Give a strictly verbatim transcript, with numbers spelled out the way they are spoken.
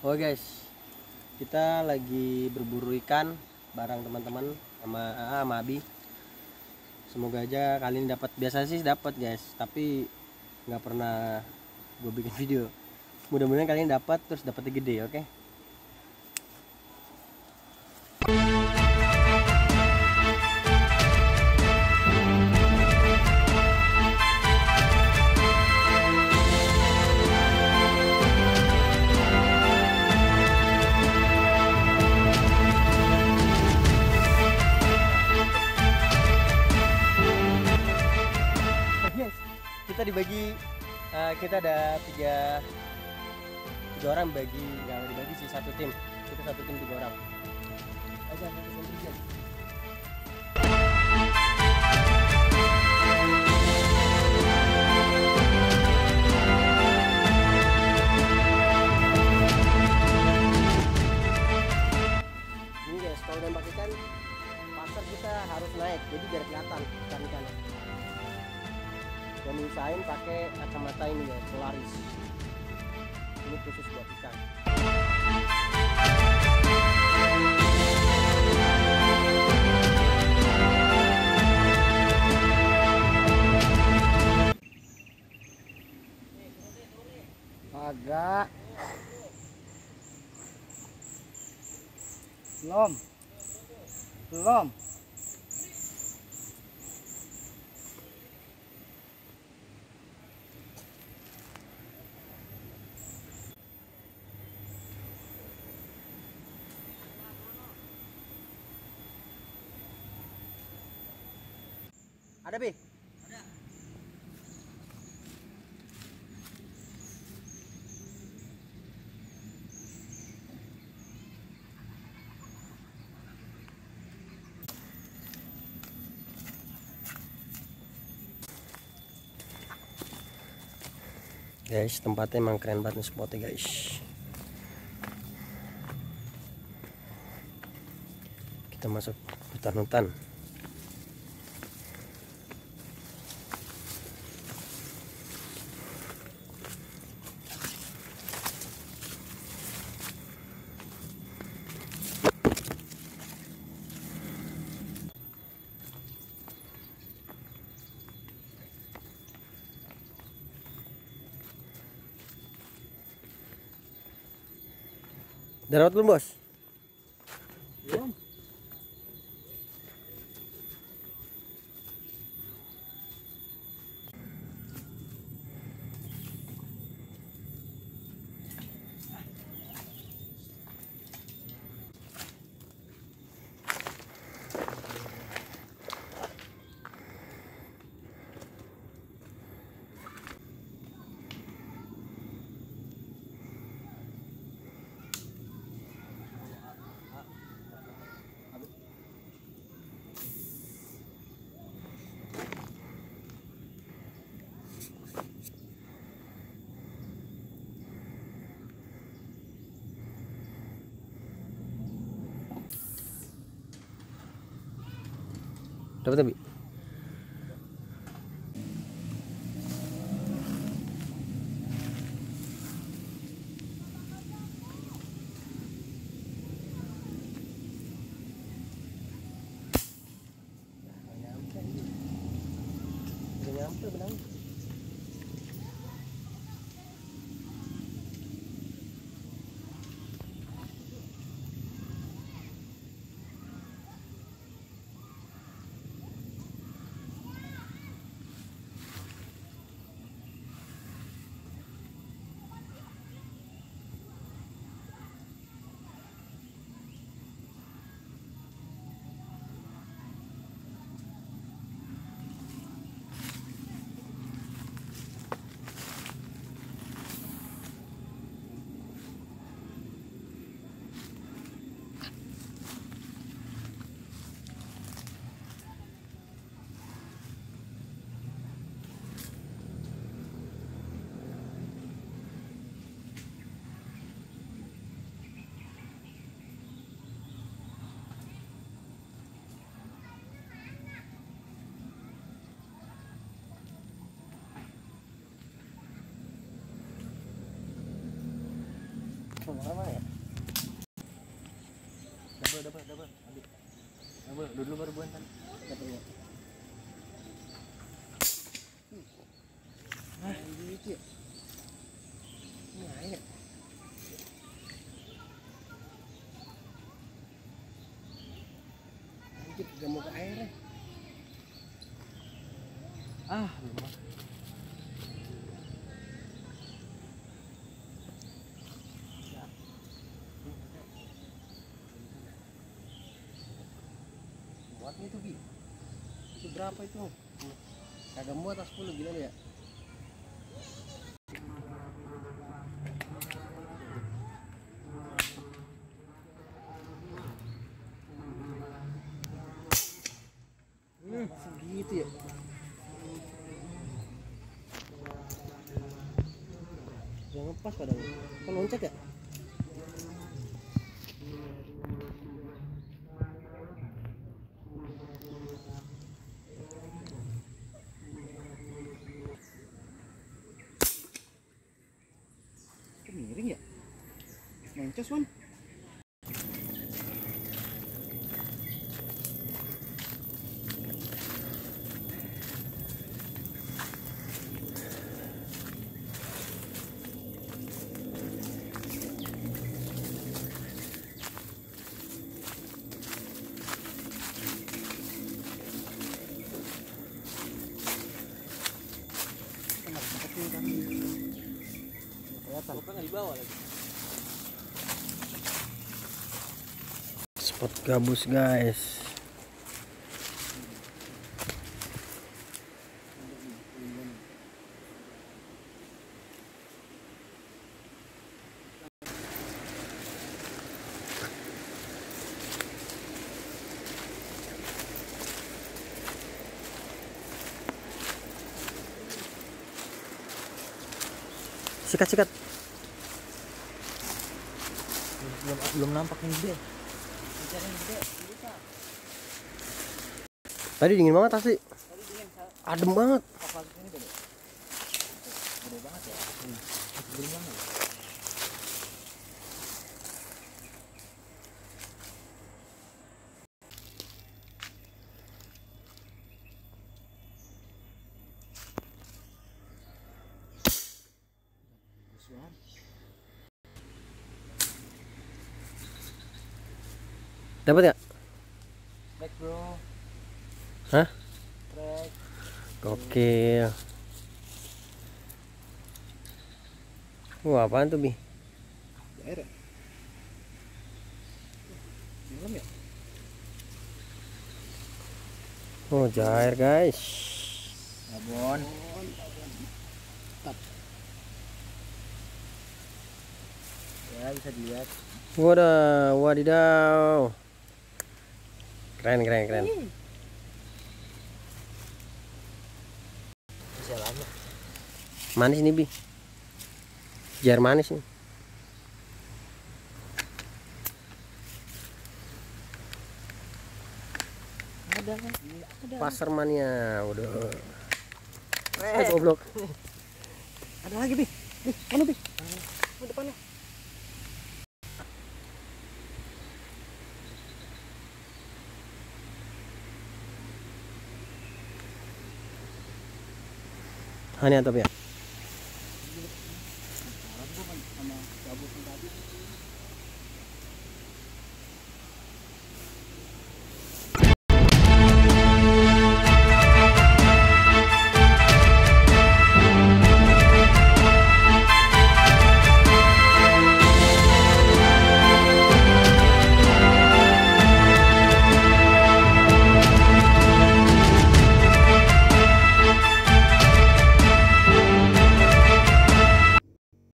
Oke guys, kita lagi berburu ikan bareng teman-teman sama A A sama Abi. Semoga aja kali ini dapat. Biasa sih dapat guys, tapi nggak pernah gue bikin video. Mudah-mudahan kali ini dapat, terus dapatnya gede, oke? Yes, kita dibagi, uh, kita ada tiga tiga orang bagi, nggak dibagi sih, satu tim. Kita satu tim tiga orang. Aja kita sendiri guys. Ini guys, kalau nembak ikan pasar kita harus naik, jadi biar kelihatan ikan-ikannya. Dan usahain pakai kacamata ini guys, Polaris. Ini khusus buat ikan. Agak belum belum Ada Bi? Guys, tempatnya emang keren banget nih spotnya guys. Kita masuk hutan-hutan. Udah dapat belum bos? belum Dapat Abi? Udah nyampe benang. Apa ya? Double, double, double. Ambil. Double, dulu baru buan kan. Double. Ah, gitu ya. Ini air. Anjir, gak mau ke air ya. Ah, lemah. Muat itu Bi. Itu berapa itu? Kagak muat atau sepuluh gila ya? Hmm, segitu ya. Jangan pas padahal. Kan loncat ya? Miring ya? Mencos Wan. Di bawah lagi. Spot gabus guys. Sikat-sikat. Belum, belum nampak yang gede. Tadi dingin banget asli. Tadi dingin, adem banget. Kapal ini gede. Gede banget ya. Hmm. Gede banget. Dapat ya? Back bro. Hah? Back. Gokil. Wah, apaan tuh Bi? Air ya? Dalam ya? Oh, jair guys. Babon. Ya, bisa dilihat. Wadah, wadidaw. Keren, keren, keren. Manis nih Bi. Jar manis nih. Ada kan? Ada. Pasar mania, udah. Eh, goblok. Ada lagi Bi. Bi, mana Bi? Oh, depannya. Hani atau ya?